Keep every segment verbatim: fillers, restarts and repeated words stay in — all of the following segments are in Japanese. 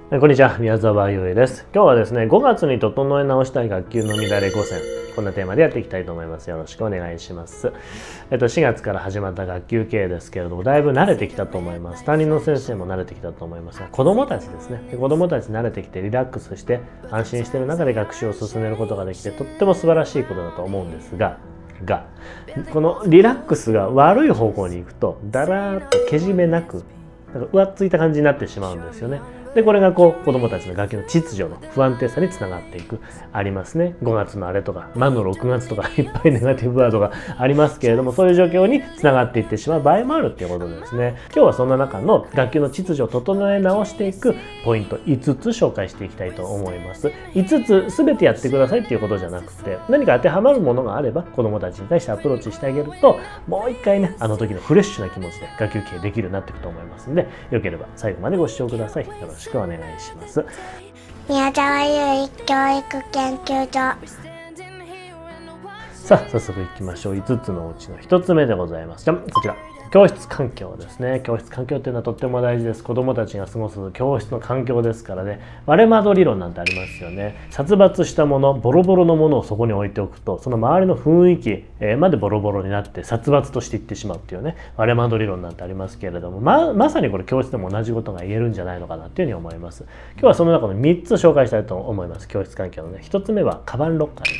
こんにちは、宮沢優恵です。今日はですね、ごがつに整え直したい学級の乱れごせん、こんなテーマでやっていきたいと思います。よろしくお願いします。えっと、しがつから始まった学級経営ですけれども、だいぶ慣れてきたと思います。担任の先生も慣れてきたと思いますが、子どもたちですね。で子どもたち慣れてきてリラックスして安心している中で学習を進めることができて、とっても素晴らしいことだと思うんですが、がこのリラックスが悪い方向に行くと、だらーっとけじめなく、なんか浮ついた感じになってしまうんですよね。でこれがこう子どもたちの学級の秩序の不安定さにつながっていくありますね。ごがつのあれとか魔のろくがつとかいっぱいネガティブワードがありますけれども、そういう状況につながっていってしまう場合もあるっていうことですね。今日はそんな中の学級の秩序を整え直していくポイントいつつ紹介していきたいと思います。いつつ全てやってくださいっていうことじゃなくて、何か当てはまるものがあれば子どもたちに対してアプローチしてあげると、もう一回ねあの時のフレッシュな気持ちで学級経営できるようになっていくと思いますので、よければ最後までご視聴ください。よろしくお願いします。 宮沢優衣教育研究所。 さあ早速いきましょう。いつつのうちのひとつめでございます。じゃあこちら、教室環境ですね。教室環境っていうのはとっても大事です。子どもたちが過ごす教室の環境ですからね。割れ窓理論なんてありますよね。殺伐したもの、ボロボロのものをそこに置いておくと、その周りの雰囲気までボロボロになって殺伐としていってしまうっていうね、割れ窓理論なんてありますけれども、ままさにこれ教室でも同じことが言えるんじゃないのかなっていうふうに思います。今日はその中のみっつ紹介したいと思います。教室環境のね。ひとつめはカバンロッカーです。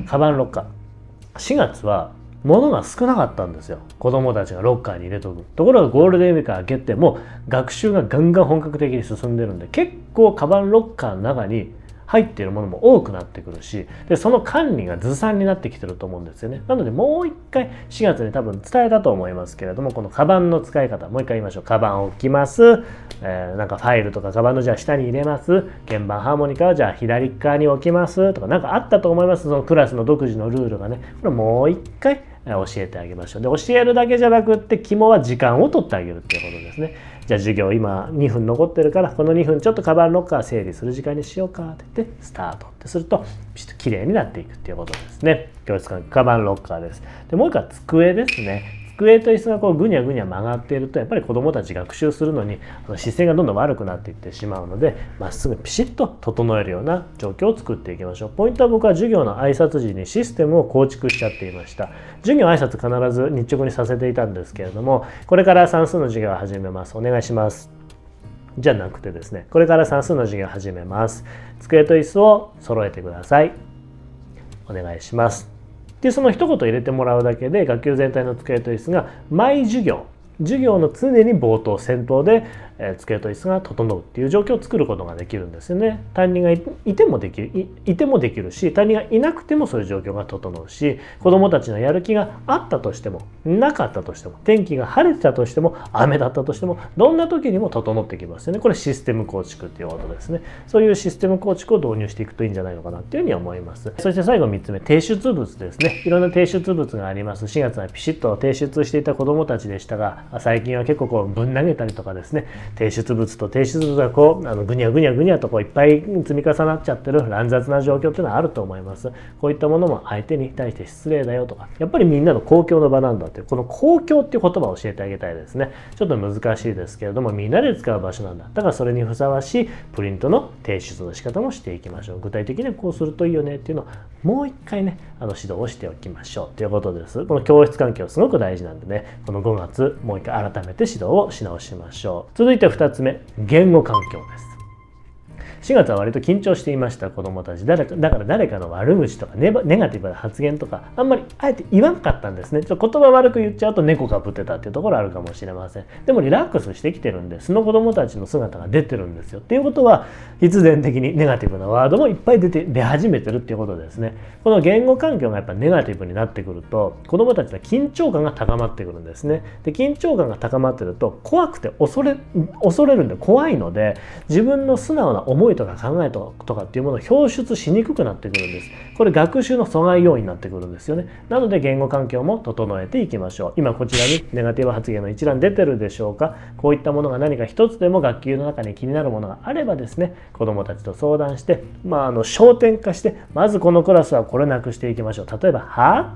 カバンロッカー。しがつは物が少なかったんですよ。子どもたちがロッカーに入れとく。ところがゴールデンウィーク明けても学習がガンガン本格的に進んでるんで、結構カバンロッカーの中に入っているものも多くなってくるし、でその管理がずさんになってきてると思うんですよね。なのでもう一回しがつに多分伝えたと思いますけれども、このカバンの使い方もう一回言いましょう。カバンを置きます、えー、なんかファイルとかカバンのじゃあ下に入れます、鍵盤ハーモニカをじゃあ左側に置きますとか、なんかあったと思います。そのクラスの独自のルールがね、これもう一回教えてあげましょう。で教えるだけじゃなくって肝は時間を取ってあげるっていうことですね。じゃあ授業今にふん残ってるから、このにふんちょっとカバンロッカー整理する時間にしようかって言ってスタートってするとピシッときれいになっていくっていうことですね。教室環境カバンロッカーです。でもう一個は机ですね。机と椅子がこうぐにゃぐにゃ曲がっていると、やっぱり子どもたち学習するのに姿勢がどんどん悪くなっていってしまうので、まっすぐピシッと整えるような状況を作っていきましょう。ポイントは僕は授業の挨拶時にシステムを構築しちゃっていました。授業挨拶必ず日直にさせていたんですけれども、これから算数の授業を始めます、お願いしますじゃなくてですね、これから算数の授業を始めます、机と椅子を揃えてください、お願いしますで、その一言入れてもらうだけで学級全体の机と椅子が毎授業授業の常に冒頭先頭で、えー、机と椅子が整うっていう状況を作ることができるんですよね。担任が い, いてもできる い, いてもできるし、担任がいなくてもそういう状況が整うし、子どもたちのやる気があったとしてもなかったとしても、天気が晴れてたとしても雨だったとしても、どんな時にも整ってきますよね。これシステム構築っていうことですね。そういうシステム構築を導入していくといいんじゃないのかなっていうふうに思います。そして最後みっつめ、提出物ですね。いろんな提出物があります。しがつはピシッと提出していた子どもたちでしたが、最近は結構こうぶん投げたりとかですね、提出物と提出物がこうあのぐにゃぐにゃぐにゃとこういっぱい積み重なっちゃってる乱雑な状況っていうのはあると思います。こういったものも相手に対して失礼だよとか、やっぱりみんなの公共の場なんだっていう、この公共っていう言葉を教えてあげたいですね。ちょっと難しいですけれども、みんなで使う場所なんだ。だからそれにふさわしいプリントの提出の仕方もしていきましょう。具体的にこうするといいよねっていうのをもう一回ねあの指導をしておきましょうということです。この教室環境すごく大事なんでね、このごがつもう一回改めて指導をし直しましょう。続いてふたつめ、言語環境です。しがつは割と緊張していました、子どもたち。誰かだから誰かの悪口とかネバネガティブな発言とかあんまりあえて言わなかったんですね。ちょっと言葉悪く言っちゃうと猫がぶってたっていうところあるかもしれません。でもリラックスしてきてるんで、その子どもたちの姿が出てるんですよ。っていうことは必然的にネガティブなワードもいっぱい出て出始めてるっていうことですね。この言語環境がやっぱネガティブになってくると、子どもたちの緊張感が高まってくるんですね。で緊張感が高まってると怖くて恐れ恐れるんで怖いので、自分の素直な思いとか考えとかとかっていうものを表出しにくくなってくるんです。これ学習の阻害要因になってくるんですよね。なので言語環境も整えていきましょう。今こちらにネガティブ発言の一覧出てるでしょうか。こういったものが何か一つでも学級の中に気になるものがあればですね、子どもたちと相談して、まあ、あの焦点化して、まずこのクラスはこれなくしていきましょう。例えば「は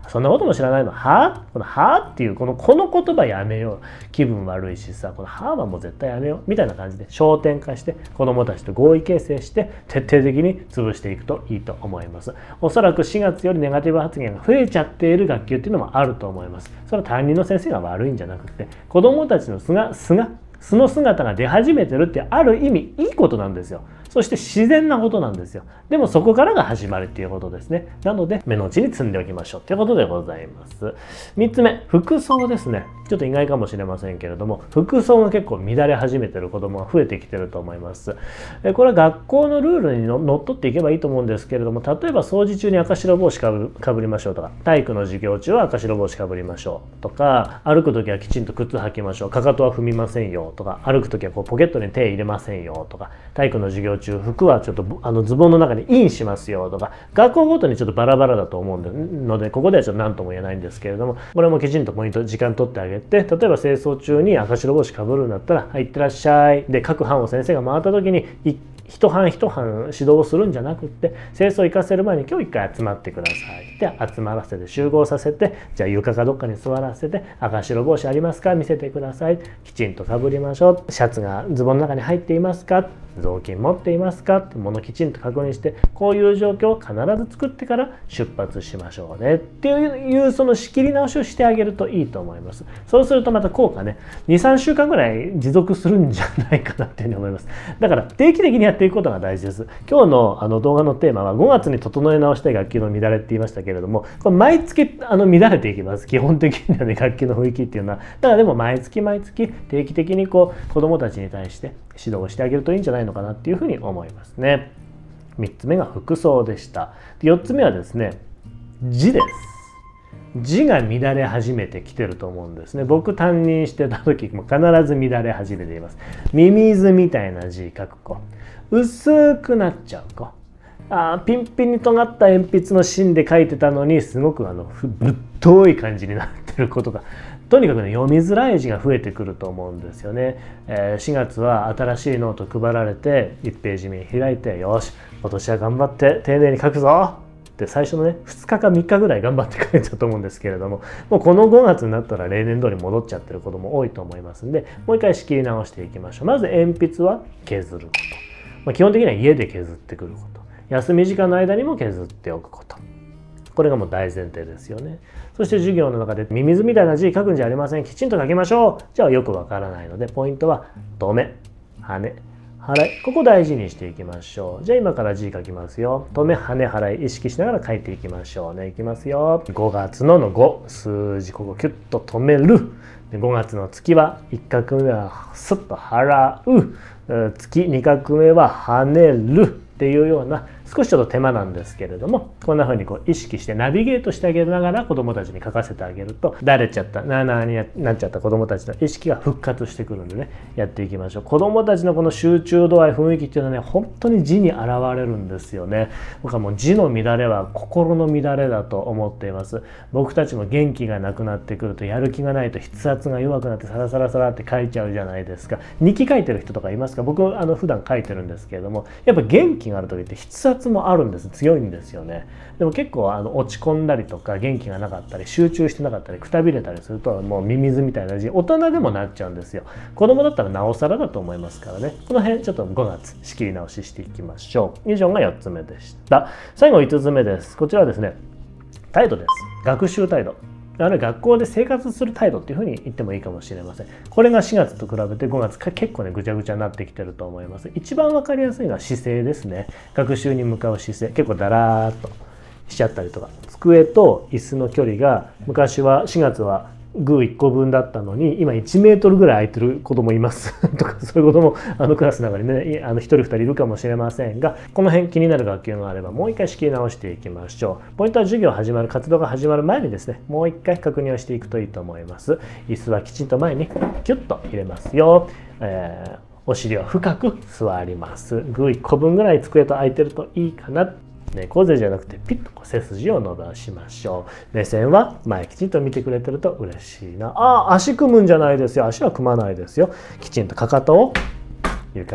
そんなことも知らないの？は？このはっていうこのこの言葉やめよう。気分悪いしさ、このははもう絶対やめようみたいな感じで焦点化して子どもたちと合意形成して徹底的に潰していくといいと思います。おそらくしがつよりネガティブ発言が増えちゃっている学級っていうのもあると思います。それは担任の先生が悪いんじゃなくて、子どもたちの素が素が素の姿が出始めてるってある意味いいことなんですよ。そして自然なことなんですよ。でもそこからが始まるっていうことですね。なので目の内に積んでおきましょうということでございます。みっつめ、服装ですね。ちょっと意外かもしれませんけれども、服装が結構乱れ始めてる子どもが増えてきてると思います。これは学校のルールにのっとっていけばいいと思うんですけれども、例えば掃除中に赤白帽子かぶかぶりましょうとか、体育の授業中は赤白帽子かぶりましょうとか、歩く時はきちんと靴履きましょう、かかとは踏みませんよとか、歩く時はこうポケットに手入れませんよとか、体育の授業中服はちょっとあのズボンの中にインしますよとか、学校ごとにちょっとバラバラだと思うので、ここではちょっと何とも言えないんですけれども、これもきちんとポイント時間取ってあげて、例えば清掃中に赤白帽子かぶるんだったら「はい、いってらっしゃい」で各班を先生が回った時に一班一班指導をするんじゃなくって、清掃行かせる前に今日一回集まってくださいって集まらせて集合させて、じゃあ床かどっかに座らせて赤白帽子ありますか見せてください、きちんとかぶりましょう、シャツがズボンの中に入っていますか、雑巾持っていますかってものをきちんと確認して、こういう状況を必ず作ってから出発しましょうねっていうその仕切り直しをしてあげるといいと思います。そうするとまた効果ね、にさんしゅうかんぐらい持続するんじゃないかなっていうふうに思います。だから定期的にやっていくことが大事です。今日のあの動画のテーマはごがつに整え直したい学級の乱れって言いましたけれども、これ毎月あの乱れていきます。基本的にはね、学級の雰囲気っていうのは。だからでも毎月毎月定期的にこう子どもたちに対して指導してあげるといいんじゃないのかなっていうふうに思いますね。みっつめが服装でした。よっつめはですね、字です。字が乱れ始めてきてると思うんですね。僕担任してた時も必ず乱れ始めています。ミミズみたいな字書く子、薄くなっちゃう子、あピンピンに尖った鉛筆の芯で書いてたのにすごくあのぶっとい感じになってる子とか、とにかくね読みづらい字が増えてくると思うんですよね。えー、しがつは新しいノート配られていちページ目開いて、よし今年は頑張って丁寧に書くぞって最初のねふつかかみっかぐらい頑張って書いたと思うんですけれども、もうこのごがつになったら例年通り戻っちゃってる子ども多いと思いますんで、もう一回仕切り直していきましょう。まず鉛筆は削ること、まあ、基本的には家で削ってくること、休み時間の間にも削っておくこと、これがもう大前提ですよね。そして授業の中でミミズみたいな字書くんじゃありません、きちんと書きましょう。じゃあよくわからないので、ポイントは止め、はね、払い、ここ大事にしていきましょう。じゃあ今から字書きますよ。止め、はね、払い意識しながら書いていきましょうね。いきますよ。ごがつののご、数字ここキュッと止める。でごがつの月はいっかくめはスッと払う、月にかくめは跳ねるっていうような少しちょっと手間なんですけれども、こんな風にこう意識してナビゲートしてあげながら子どもたちに書かせてあげると、だれちゃったなあなあになっちゃった子どもたちの意識が復活してくるんでね、やっていきましょう。子どもたちのこの集中度合い雰囲気っていうのはね、本当に字に現れるんですよね。僕はもう字の乱れは心の乱れだと思っています。僕たちも元気がなくなってくると、やる気がないと筆圧が弱くなってサラサラサラって書いちゃうじゃないですか。日記書いてる人とかいますか？僕あの普段書いてるんですけれども、やっぱ元気がある時って筆圧もあるんです。強いんですよね。でも結構あの落ち込んだりとか元気がなかったり集中してなかったりくたびれたりすると、もうミミズみたいな字、大人でもなっちゃうんですよ。子供だったらなおさらだと思いますからね。この辺ちょっとごがつ仕切り直ししていきましょう。以上がよっつめでした。最後いつつめです。こちらはですね、態度です。学習態度。あるいは学校で生活する態度っていうふうに言ってもいいかもしれません。これがしがつと比べてごがつか結構ねぐちゃぐちゃになってきてると思います。一番わかりやすいのは姿勢ですね。学習に向かう姿勢、結構だらーっとしちゃったりとか、机と椅子の距離が昔はしがつはグーいっこぶんだったのに今いちメートルぐらい空いてる子供いますとか、そういう子供あのクラスの中にねあのひとりふたりいるかもしれませんが、この辺気になる学級があればもう一回仕切り直していきましょう。ポイントは授業始まる活動が始まる前にですね、もう一回確認をしていくといいと思います。椅子はきちんと前にキュッと入れますよ。えー、お尻は深く座ります。グーいっこぶんぐらい机と空いてるといいかな。猫背じゃなくてピッとこう背筋を伸ばしましょう。目線は前きちんと見てくれてると嬉しいな。ああ、足組むんじゃないですよ。足は組まないですよ。きちんとかかとを床に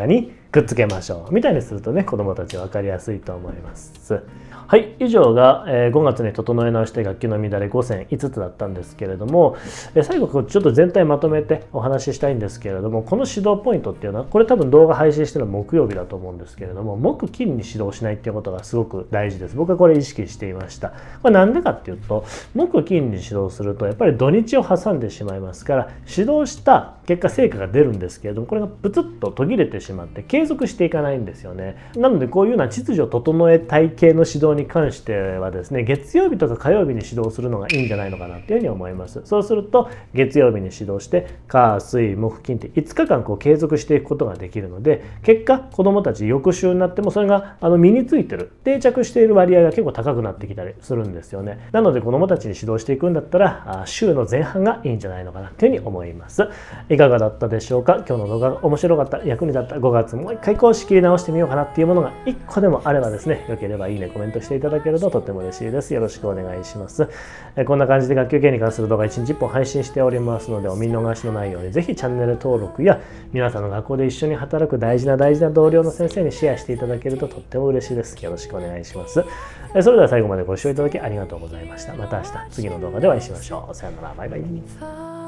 くっつけましょうみたいにするとね、子どもたち分かりやすいと思います。はい、以上がごがつに整え直して楽器の乱れごせんいつつだったんですけれども、最後ちょっと全体まとめてお話ししたいんですけれども、この指導ポイントっていうのはこれ多分動画配信してるの木曜日だと思うんですけれども、木金に指導しないっていうことがすごく大事です。僕はこれ意識していました。これなんでかっていうと、木金に指導するとやっぱり土日を挟んでしまいますから、指導した結果成果が出るんですけれども、これがプツッと途切れてしまって継続していかないんですよね。なのでこういうような秩序を整えたい系の指導に関してはですね、月曜日とか火曜日に指導するのがいいんじゃないのかなっていうふうに思います。そうすると月曜日に指導して火水木金っていつかかんこう継続していくことができるので、結果子どもたち翌週になってもそれがあの身についてる、定着している割合が結構高くなってきたりするんですよね。なので子どもたちに指導していくんだったら週の前半がいいんじゃないのかなっていうふうに思います。いかがだったでしょうか。今日の動画が面白かった、役に立った、ごがつもう一回こう仕切り直してみようかなっていうものがいっこでもあればですね、よければいいねコメントしていただけるととっても嬉しいです。よろしくお願いします。こんな感じで学級経営に関する動画いちにちいっぽん配信しておりますので、お見逃しのないようにぜひチャンネル登録や皆さんの学校で一緒に働く大事な大事な同僚の先生にシェアしていただけるととっても嬉しいです。よろしくお願いします。それでは最後までご視聴いただきありがとうございました。また明日次の動画でお会いしましょう。さよなら、バイバイ。